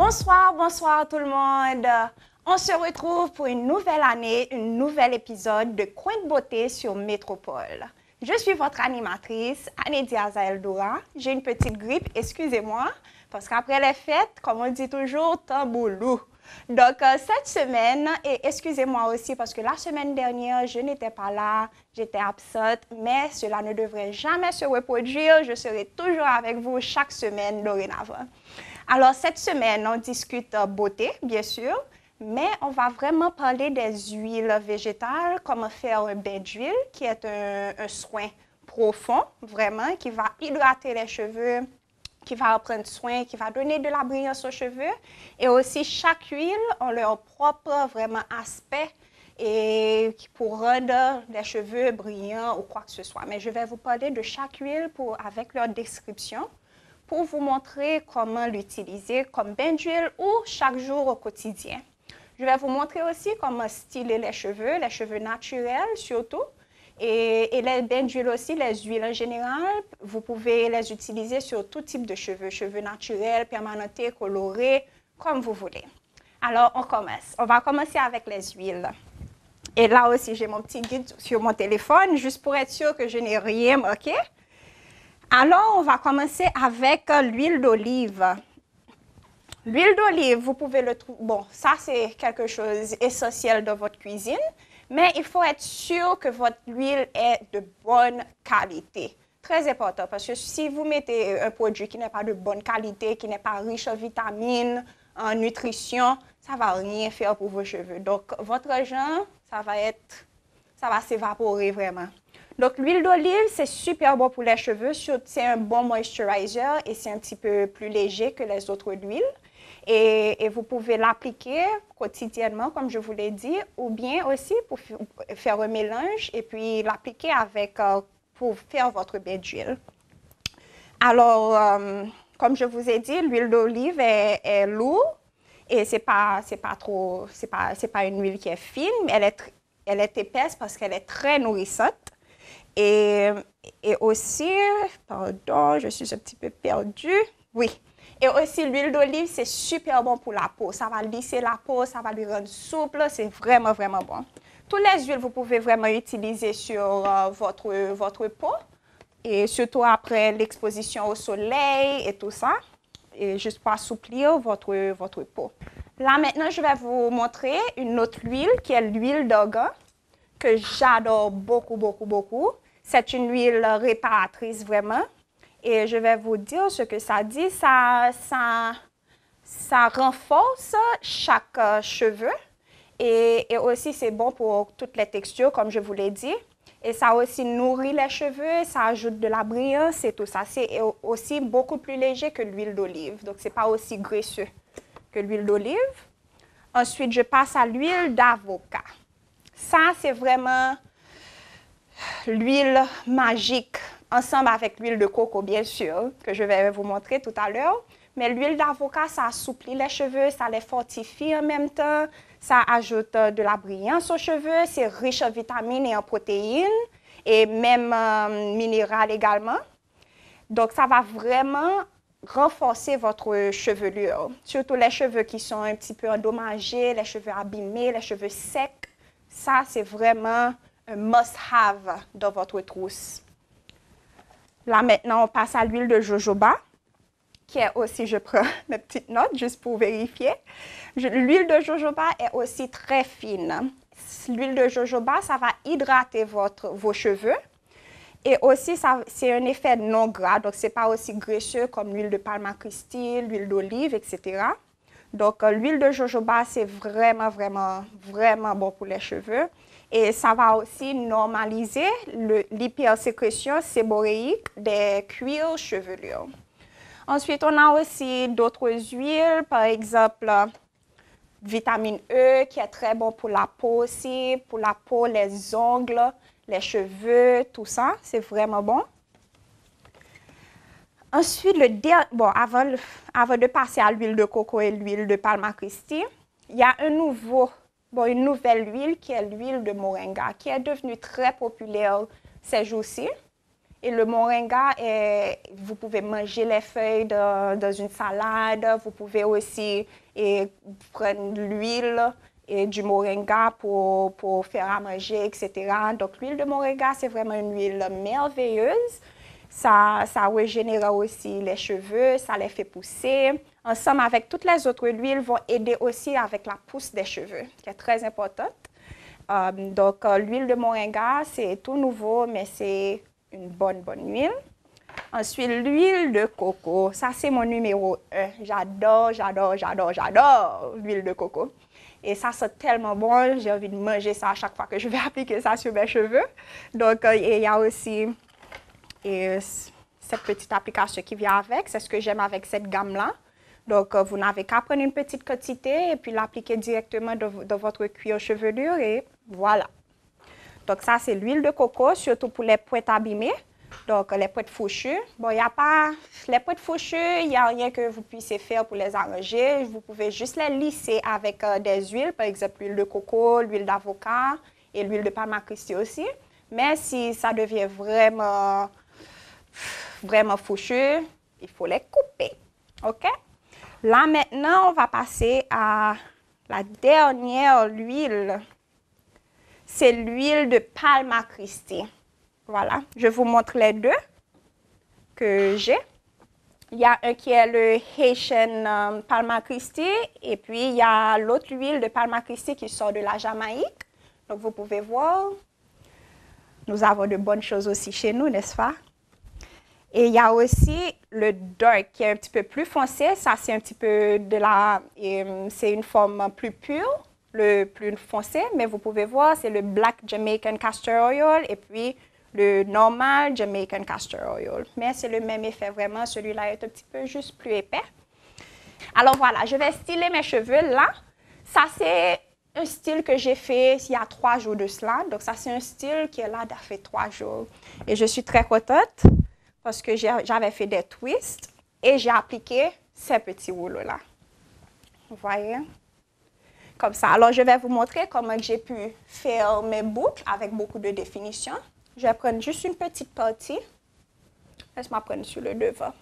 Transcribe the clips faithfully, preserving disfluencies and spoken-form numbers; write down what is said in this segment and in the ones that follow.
Bonsoir, bonsoir tout le monde. On se retrouve pour une nouvelle année, un nouvel épisode de Coin de beauté sur Métropole. Je suis votre animatrice, Annie Diaz-Eldora. J'ai une petite grippe, excusez-moi, parce qu'après les fêtes, comme on dit toujours, tamboulou. Donc, euh, cette semaine, et excusez-moi aussi parce que la semaine dernière, je n'étais pas là, j'étais absente, mais cela ne devrait jamais se reproduire. Je serai toujours avec vous chaque semaine dorénavant. Alors, cette semaine, on discute euh, beauté, bien sûr, mais on va vraiment parler des huiles végétales, comment faire un bain d'huile, qui est un, un soin profond, vraiment, qui va hydrater les cheveux, qui va prendre soin, qui va donner de la brillance aux cheveux. Et aussi, chaque huile a leur propre vraiment aspect et pour rendre les cheveux brillants ou quoi que ce soit. Mais je vais vous parler de chaque huile pour, avec leur description pour vous montrer comment l'utiliser comme bain d'huile ou chaque jour au quotidien. Je vais vous montrer aussi comment styler les cheveux, les cheveux naturels surtout. Et, et les bains d'huile aussi, les huiles en général, vous pouvez les utiliser sur tout type de cheveux, cheveux naturels, permanentés, colorés, comme vous voulez. Alors, on commence. On va commencer avec les huiles. Et là aussi, j'ai mon petit guide sur mon téléphone, juste pour être sûr que je n'ai rien manqué. Alors, on va commencer avec l'huile d'olive. L'huile d'olive, vous pouvez le trouver, bon, ça c'est quelque chose d'essentiel dans votre cuisine, mais il faut être sûr que votre huile est de bonne qualité. Très important, parce que si vous mettez un produit qui n'est pas de bonne qualité, qui n'est pas riche en vitamines, en nutrition, ça ne va rien faire pour vos cheveux. Donc, votre argent, ça va être, ça va s'évaporer vraiment. Donc, l'huile d'olive, c'est super bon pour les cheveux. C'est un bon moisturizer et c'est un petit peu plus léger que les autres huiles. Et, et vous pouvez l'appliquer quotidiennement, comme je vous l'ai dit, ou bien aussi pour faire un mélange et puis l'appliquer avec, euh, pour faire votre bain d'huile. Alors, euh, comme je vous ai dit, l'huile d'olive est, est lourde et ce n'est pas, c'est pas trop, c'est pas, c'est pas une huile qui est fine, mais elle est, elle est épaisse parce qu'elle est très nourrissante. Et, et aussi, pardon, je suis un petit peu perdue, oui. Et aussi, l'huile d'olive, c'est super bon pour la peau. Ça va lisser la peau, ça va lui rendre souple, c'est vraiment, vraiment bon. Toutes les huiles, vous pouvez vraiment utiliser sur euh, votre, votre peau, et surtout après l'exposition au soleil et tout ça, et juste pour assouplir votre, votre peau. Là, maintenant, je vais vous montrer une autre huile qui est l'huile d'argan, que j'adore beaucoup, beaucoup, beaucoup. C'est une huile réparatrice vraiment. Et je vais vous dire ce que ça dit. Ça, ça, ça renforce chaque euh, cheveu. Et, et aussi, c'est bon pour toutes les textures, comme je vous l'ai dit. Et ça aussi nourrit les cheveux, ça ajoute de la brillance et tout ça. C'est aussi beaucoup plus léger que l'huile d'olive. Donc, ce n'est pas aussi graisseux que l'huile d'olive. Ensuite, je passe à l'huile d'avocat. Ça, c'est vraiment l'huile magique, ensemble avec l'huile de coco, bien sûr, que je vais vous montrer tout à l'heure. Mais l'huile d'avocat, ça assouplit les cheveux, ça les fortifie en même temps, ça ajoute de la brillance aux cheveux, c'est riche en vitamines et en protéines, et même euh, minérales également. Donc, ça va vraiment renforcer votre chevelure, surtout les cheveux qui sont un petit peu endommagés, les cheveux abîmés, les cheveux secs. Ça, c'est vraiment un must-have dans votre trousse. Là, maintenant, on passe à l'huile de jojoba, qui est aussi, je prends mes petites notes juste pour vérifier. L'huile de jojoba est aussi très fine. L'huile de jojoba, ça va hydrater votre, vos cheveux. Et aussi, c'est un effet non gras, donc ce n'est pas aussi graisseux comme l'huile de palma christi, l'huile d'olive, et cetera. Donc, euh, l'huile de jojoba, c'est vraiment, vraiment, vraiment bon pour les cheveux. Et ça va aussi normaliser l'hypersécrétion séboréique des cuirs chevelures. Ensuite, on a aussi d'autres huiles, par exemple, vitamine E, qui est très bon pour la peau aussi, pour la peau, les ongles, les cheveux, tout ça, c'est vraiment bon. Ensuite, le bon, avant, avant de passer à l'huile de coco et l'huile de palma christi, il y a un nouveau, bon, une nouvelle huile qui est l'huile de moringa, qui est devenue très populaire ces jours-ci. Et le moringa, est, vous pouvez manger les feuilles de, dans une salade. Vous pouvez aussi et, prendre l'huile et du moringa pour, pour faire à manger, et cetera. Donc, l'huile de moringa, c'est vraiment une huile merveilleuse. Ça, ça régénère aussi les cheveux, ça les fait pousser. Ensemble avec toutes les autres huiles, vont aider aussi avec la pousse des cheveux, qui est très importante. Euh, donc, euh, l'huile de moringa, c'est tout nouveau, mais c'est une bonne, bonne huile. Ensuite, l'huile de coco. Ça, c'est mon numéro un. J'adore, j'adore, j'adore, j'adore l'huile de coco. Et ça sent tellement bon, j'ai envie de manger ça à chaque fois que je vais appliquer ça sur mes cheveux. Donc, euh, il y a aussi et, cette petite application qui vient avec. C'est ce que j'aime avec cette gamme-là. Donc, euh, vous n'avez qu'à prendre une petite quantité et puis l'appliquer directement dans, dans votre cuir chevelure et voilà. Donc, ça, c'est l'huile de coco, surtout pour les pointes abîmées. Donc, les pointes fourchues. Bon, il n'y a pas... Les pointes fourchues, il n'y a rien que vous puissiez faire pour les arranger. Vous pouvez juste les lisser avec euh, des huiles, par exemple l'huile de coco, l'huile d'avocat et l'huile de palme à Christi aussi. Mais si ça devient vraiment, vraiment fourchu, il faut les couper. OK? Là, maintenant, on va passer à la dernière huile. C'est l'huile de palme à Christi. Voilà, je vous montre les deux que j'ai. Il y a un qui est le Haitian um, Palm à Christi et puis il y a l'autre huile de Palm à Christi qui sort de la Jamaïque. Donc, vous pouvez voir, nous avons de bonnes choses aussi chez nous, n'est-ce pas? Et il y a aussi le dark qui est un petit peu plus foncé. Ça, c'est un petit peu de la... C'est une forme plus pure, le plus foncé, mais vous pouvez voir, c'est le Black Jamaican Castor Oil et puis le normal Jamaican Castor Oil. Mais c'est le même effet vraiment. Celui-là est un petit peu juste plus épais. Alors voilà, je vais styler mes cheveux là. Ça, c'est un style que j'ai fait il y a trois jours de cela. Donc ça, c'est un style qui est là d'à fait trois jours. Et je suis très contente parce que j'avais fait des twists et j'ai appliqué ces petits rouleaux-là. Vous voyez? Comme ça. Alors, je vais vous montrer comment j'ai pu faire mes boucles avec beaucoup de définition. Je vais prendre juste une petite partie. Laisse-moi prendre sur le devant.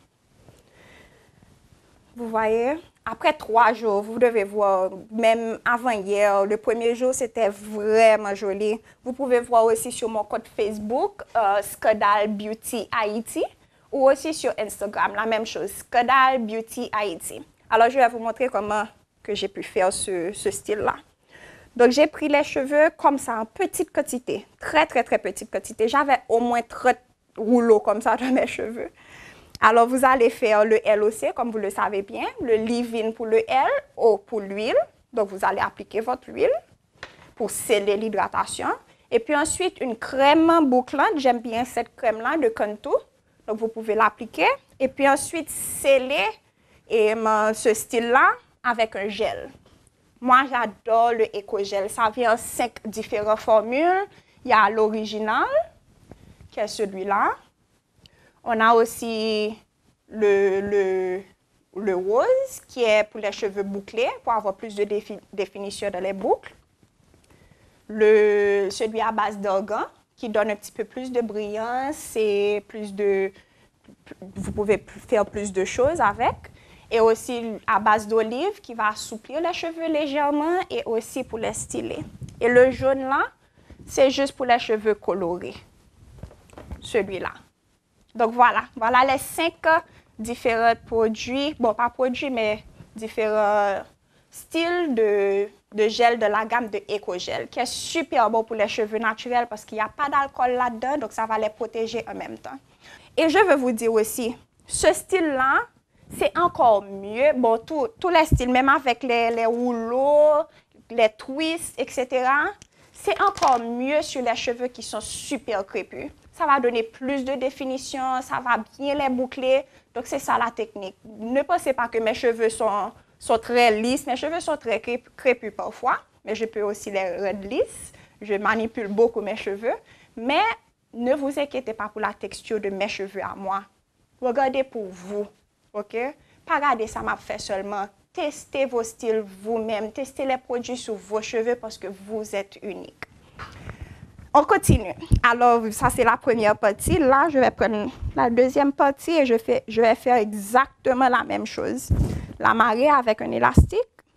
Vous voyez? Après trois jours, vous devez voir, même avant hier, le premier jour, c'était vraiment joli. Vous pouvez voir aussi sur mon compte Facebook, euh, Skodal Beauty Haïti, ou aussi sur Instagram, la même chose, Skodal Beauty Haïti. Alors, je vais vous montrer comment que j'ai pu faire ce, ce style-là. Donc, j'ai pris les cheveux comme ça, en petite quantité, très, très, très petite quantité. J'avais au moins trente rouleaux comme ça dans mes cheveux. Alors, vous allez faire le L O C, comme vous le savez bien, le leave-in pour le L, O pour l'huile. Donc, vous allez appliquer votre huile pour sceller l'hydratation. Et puis ensuite, une crème bouclante. J'aime bien cette crème-là de Cantu. Donc, vous pouvez l'appliquer. Et puis ensuite, sceller et, euh, ce style-là avec un gel. Moi, j'adore le éco-gel. Ça vient en cinq différentes formules. Il y a l'original, qui est celui-là. On a aussi le, le, le rose, qui est pour les cheveux bouclés, pour avoir plus de défi, définition dans les boucles. Le, celui à base d'argan, qui donne un petit peu plus de brillance et plus de... Vous pouvez faire plus de choses avec. Et aussi à base d'olive, qui va assouplir les cheveux légèrement et aussi pour les styler. Et le jaune là, c'est juste pour les cheveux colorés. Celui-là. Donc voilà, voilà les cinq différents produits, bon pas produits, mais différents styles de, de gel de la gamme de EcoGel, qui est super bon pour les cheveux naturels parce qu'il n'y a pas d'alcool là-dedans, donc ça va les protéger en même temps. Et je veux vous dire aussi, ce style-là, c'est encore mieux, bon tous les styles, même avec les, les rouleaux, les twists, et cetera, c'est encore mieux sur les cheveux qui sont super crépus. Ça va donner plus de définition, ça va bien les boucler. Donc, c'est ça la technique. Ne pensez pas que mes cheveux sont, sont très lisses. Mes cheveux sont très crépus parfois, mais je peux aussi les rendre lisses. Je manipule beaucoup mes cheveux. Mais ne vous inquiétez pas pour la texture de mes cheveux à moi. Regardez pour vous, OK? Pas regarder ça m'a fait seulement. Testez vos styles vous-même. Testez les produits sur vos cheveux parce que vous êtes unique. On continue. Alors, ça, c'est la première partie. Là, je vais prendre la deuxième partie et je, fais, je vais faire exactement la même chose. L'amarrer avec un élastique.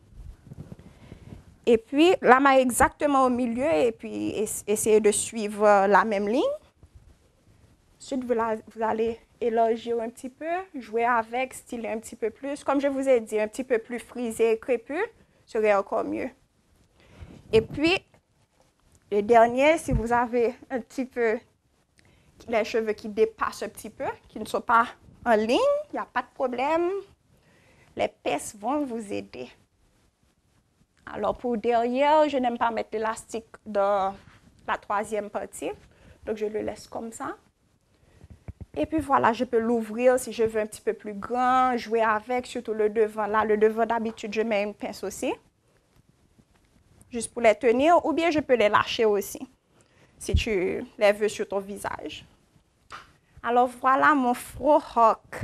Et puis, l'amarrer exactement au milieu et puis essayer de suivre la même ligne. Ensuite, vous, la, vous allez élargir un petit peu, jouer avec, styler un petit peu plus. Comme je vous ai dit, un petit peu plus frisé, crépus, serait encore mieux. Et puis, le dernier, si vous avez un petit peu les cheveux qui dépassent un petit peu, qui ne sont pas en ligne, il n'y a pas de problème. Les pinces vont vous aider. Alors, pour derrière, je n'aime pas mettre l'élastique dans la troisième partie. Donc, je le laisse comme ça. Et puis, voilà, je peux l'ouvrir si je veux un petit peu plus grand, jouer avec, surtout le devant. Là, le devant, d'habitude, je mets une pince aussi, juste pour les tenir, ou bien je peux les lâcher aussi, si tu les veux sur ton visage. Alors, voilà mon frohawk.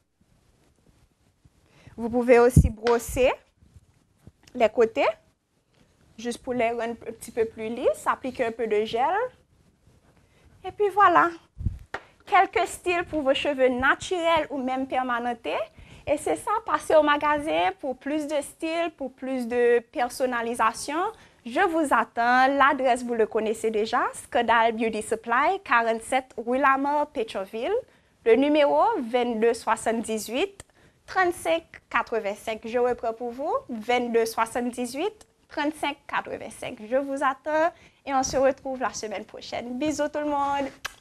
Vous pouvez aussi brosser les côtés, juste pour les rendre un petit peu plus lisses, appliquer un peu de gel. Et puis voilà, quelques styles pour vos cheveux naturels ou même permanentés. Et c'est ça, passez au magasin pour plus de styles, pour plus de personnalisation. Je vous attends. L'adresse, vous le connaissez déjà, Scodal Beauty Supply, quarante-sept rue Lamar, Pétionville. Le numéro vingt-deux soixante-dix-huit trente-cinq quatre-vingt-cinq. Je reprends pour vous, vingt-deux soixante-dix-huit trente-cinq quatre-vingt-cinq. Je vous attends et on se retrouve la semaine prochaine. Bisous tout le monde!